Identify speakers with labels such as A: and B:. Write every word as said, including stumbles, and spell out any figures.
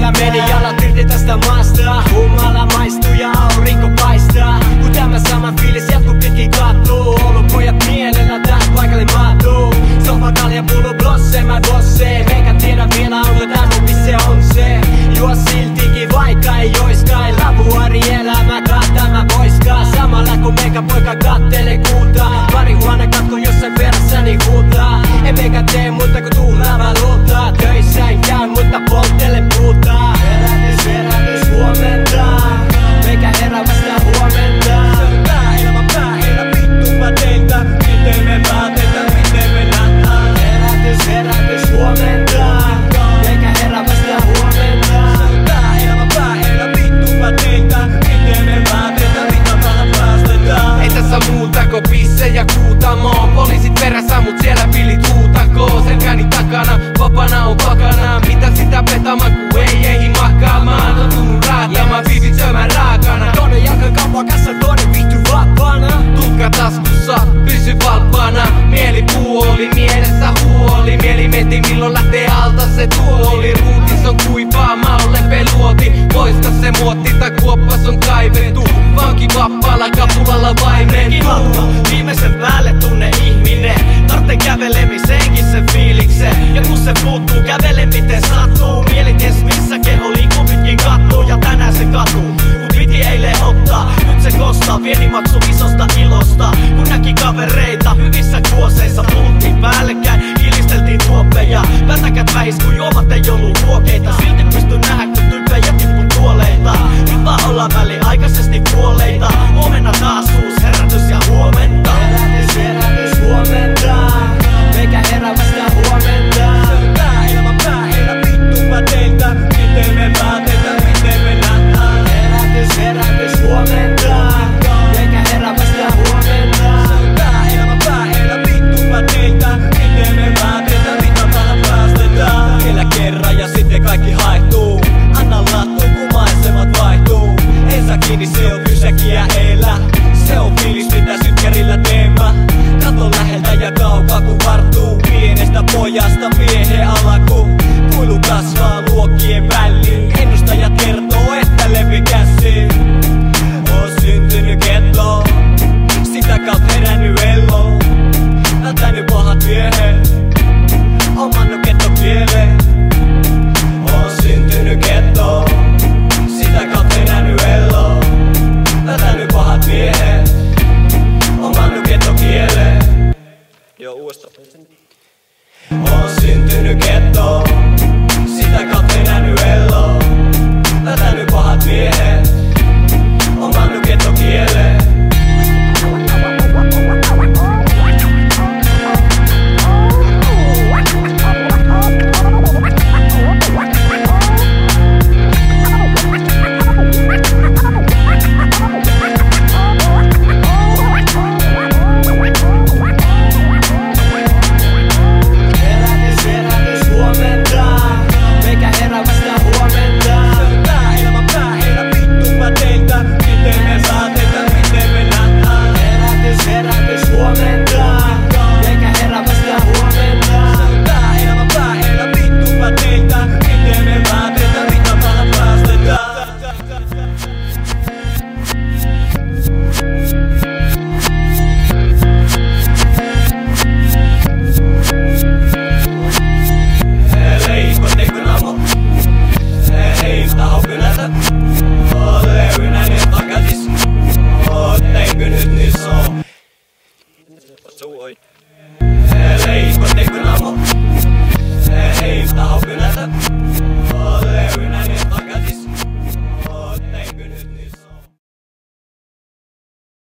A: Kyllä meni jalat irti tästä maasta. Humala maistuu ja aurinko paistaa. Kun tämä sama fiilis jatkuu pitkin kattuu. Ollut pojat mielellä tähän paikalle maatuu. Sohva kalja pullu blosse, mä bosse. Meikä tiedä vielä onko tää mumpi se on se. Juo siltikin vaikka ei joiskai. Lavuari elämä kahtaa mä poiskaa. Samalla kun meikä poika kattelee kuutaa. Pari huone katko jossain perässäni huutaa. En meikä tee muuta kun tuhlaava luutaa. Töissä en käy mutta polttele puutaa. Herätys, herätys, huomenta. Meikä herää vasta huomenta. Se on tää elämä pää, heillä vittu mä teiltä. Miten me päätetään, miten me nähdään. Herätys, herätys, huomenta. Meikä herää vasta huomenta. Se on tää elämä pää, heillä vittu mä teiltä. Miten me päätetään, mitä tähän päästetään. Ei tässä muuta kuin pisse ja kuutamo. Poliisit perässä mut siellä pillit huutakoo. Selkäni takana, vapana on pakana. Mitä sitä petamaan ku ei eihin makaamaan. On tunnut raatamaan, viivit syömään raakana. Toinen jalka kaupakassa, toinen vittu vapaana. Tukka taskussa, pysy valppaana. Mielipuu oli mielessä huoli. Mieli mieti milloin lähtee alta se tuoli. Ruutis on kuivaa, mä oon lepeluoti. Poista se muotti tai kuoppas on kaivettu. Vanki vapaalla kapulalla vaimentuu.
B: Viimeisen päälle tunne ihminen. Tartte kävelemiseenkin se fiiliksen. Ja kun se puuttuu, kävele miten sattuu. Mieli ties missä keho liikkuu pitkin kattuu. Ja tänään se katuu, kun piti eilen ottaa. Nyt se kostaa, pieni maksu isosta ilosta. Kun näki kavereita hyvissä kuoseissa. Puhuttiin päällekkäin, kilisteltiin tuoppeja. Pätäkät vähis kun juomat ei ollut ruokeita. Silti pystyn nähdä kun tyyppejä tippuu tuoleita. Nyt vaan ollaan väliaikaisesti kuolleita. Huomenna taas uus herätys ja huomenta.
A: Herätys, herätys, huomenta. Meikä herää vasta huomenta.
B: Se on tää elämä pää, heillä vittu mä teiltä. Miten me päätetään, miten me nähdään.
A: Herätys, herätys, huomenta. Meikä herää vasta huomenta.
B: Se on tää elämä pää, heillä vittu mä teiltä. Miten me päätetään, mitä tähän päästetään. Vielä kerran ja sitten kaikki haehtuu. Anna lattuu kun maisemat vaihtuu. Ensä kiinni se on pysäkiä elä. Se on fiilis mitä sytkärillä teemä. Kato läheltä ja kaukaa kun vartuu. Pienestä pojasta miehen alaku. Kuilu kasvaa luokkien väliin. Ennustajat kertoo että levi käsiin. Oon syntynyt kettoon. Sitä kautta herännyt elloon. Vältänyt pahat miehet. Omannut ketto kieleen. Oon syntynyt kettoon. Sitä kautta herännyt elloon. Vältänyt pahat miehet. Omannut ketto kieleen.
C: Joo, uudestaan.
B: Oon syntynyt kettoon. Sitä kautta herännyt elloon. Vältänyt pahat miehet. Omannut ketto kieleen.
C: Oi.
B: Hei, kun teikö namo. Hei, taho kynätä.